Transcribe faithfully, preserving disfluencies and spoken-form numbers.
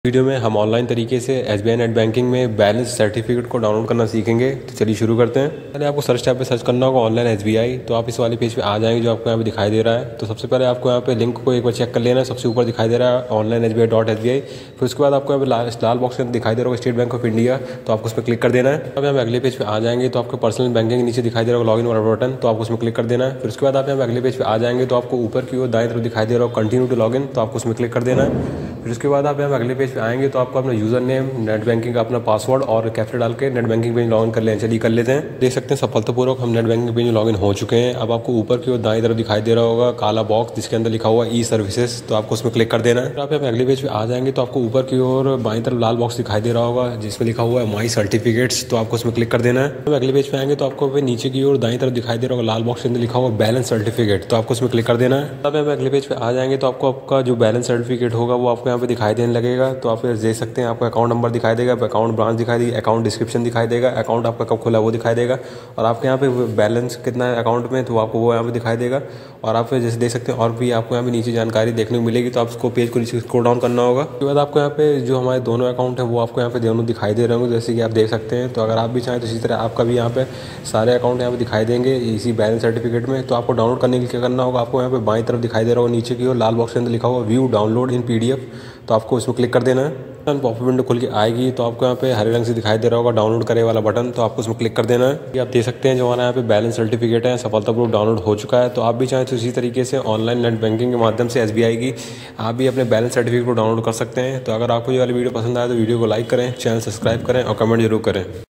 Video में हम online तरीके से S B I net banking में बैलेंस सर्टिफिकेट को डाउनलोड करना सीखेंगे। तो चलिए शुरू करते हैं। पहले आपको सर्च टैब पे सर्च करना होगा ऑनलाइन एस बी आई। तो आप इस वाले पेज पे आ जाएंगे जो आपको यहाँ पे दिखाई दे रहा है। तो सबसे पहले आपको यहाँ पे लिंक को एक बार चेक कर लेना है। सबसे ऊपर दिखाई दे रहा है online S B I dot S B I. फिर उसके बाद आपको यहाँ पे लाल बॉक्स में दिखाई दे रहा होगा स्टेट बैंक ऑफ इंडिया। तो आपको उस पर क्लिक कर देना है। अब यहाँ पे अगले पेज पे आ जाएंगे तो आपको पर्सनल बैंकिंग नीचे दिखाई दे रहा होगा लॉगिन वाला बटन। तो आपको उसमें क्लिक कर देना है। फिर उसके बाद आप यहाँ पे अगले पेज पे आ जाएंगे तो आपको ऊपर की ओर दाएं तरफ दिखाई दे रहा होगा कंटिन्यू टू लॉगिन। तो आपको उसमें क्लिक कर देना है। फिर उसके बाद आप यहाँ अगले पेज पे आएंगे तो आपको अपना यूजर नेम, नेट बैंकिंग का अपना पासवर्ड और कैप्चर डाल के नेट बैंकिंग पेज लॉगिन कर लें। चलिए कर लेते हैं। देख सकते हैं सफलतापूर्वक हम नेट बैंकिंग पेज लॉगिन हो चुके हैं। अब आपको ऊपर की ओर दाईं तरफ दिखाई दे रहा होगा काला बॉक्स जिसके अंदर लिखा हुआ ई सर्विसेज। तो आपको उसमें क्लिक कर देना है। आप यहाँ अगले पेज पे आ जाएंगे तो आपको ऊपर की ओर बाईं तरफ लाल बॉक्स दिखाई दे रहा होगा जिसमें लिखा हुआ है माई सर्टिफिकेट्स। तो आपको उसमें क्लिक कर देना है। अगले पेज पे आएंगे तो आपको नीचे की ओर दाईं तरफ दिखाई दे रहा होगा लाल बॉक्स के अंदर लिखा हुआ बैलेंस सर्टिफिकेट। तो आपको उसमें क्लिक कर देना है। अब अगले पेज पे आ जाएंगे तो आपको आपका जो बैलेंस सर्टिफिकेट होगा वो आपको यहाँ पे दिखाई देने लगेगा। तो आप देख सकते हैं आपका अकाउंट नंबर दिखाई देगा, अकाउंट ब्रांच दिखाई देगी, अकाउंट डिस्क्रिप्शन दिखाई देगा, अकाउंट आपका कब खुला वो दिखाई देगा और आपके यहाँ पे बैलेंस कितना है अकाउंट में तो आपको वो यहाँ पे दिखाई देगा। और आप जैसे देख सकते हैं और भी आपको यहाँ पे नीचे जानकारी देखने को मिलेगी। तो आप उसको पेज को नीचे स्क्रॉल डाउन करना होगा। उसके बाद आपको यहाँ पे जो हमारे दोनों अकाउंट है वो आपको यहाँ पे दोनों दिखाई दे रहे होंगे जैसे कि आप देख सकते हैं। तो अगर आप भी चाहें तो इसी तरह आपका भी यहाँ पे सारे अकाउंट यहाँ पे दिखाई देंगे इसी बैलेंस सर्टिफिकेट में। तो आपको डाउनलोड करने के लिए क्या करना होगा, आपको यहाँ पे बाईं तरफ दिखाई दे रहा होगा नीचे की ओर लाल बॉक्स के अंदर लिखा हुआ view download in P D F. तो आपको इसमें क्लिक कर देना है। पॉपअप विंडो खुल के आएगी तो आपको यहाँ पे हरे रंग से दिखाई दे रहा होगा डाउनलोड करे वाला बटन। तो आपको उसमें क्लिक कर देना है। ये आप देख सकते हैं जो हमारा यहाँ पे बैलेंस सर्टिफिकेट है सफलतापूर्वक डाउनलोड हो चुका है। तो आप भी चाहें तो इसी तरीके से ऑनलाइन नेट बैंकिंग के माध्यम से एस बी आई की आप भी अपने बैलेंस सर्टिफिकेट को डाउनलोड कर सकते हैं। तो अगर आपको ये वाली वीडियो पसंद आए तो वीडियो को लाइक करें, चैनल सब्सक्राइब करें और कमेंट जरूर करें।